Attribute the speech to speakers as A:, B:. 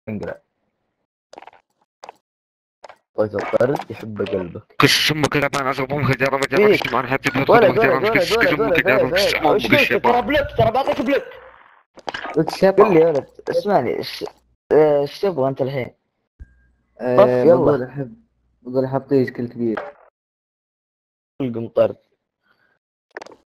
A: انقلع. طيب الطرد يحب قلبك.
B: كش امك يا جدعان، ازربهم كده رمى جرى
A: فيك.
B: مش معنا حتى تدخل
A: ولد
B: كده
A: ولد
B: مش
A: ولد
B: كش
A: ولد
B: امك
A: ولد
B: كده
A: ولد
B: كش
A: ولد
B: امك
A: وش قلت؟ ترى
B: الشيطان.
A: بلوك، ترى بعطيك بلوك.
C: وش
A: قل لي
C: يبغى؟
A: يا ولد اسمعني، ايش تبغى انت الحين؟ طف يلا.
C: بقول احب طيش كل كبير.
A: القم طرد.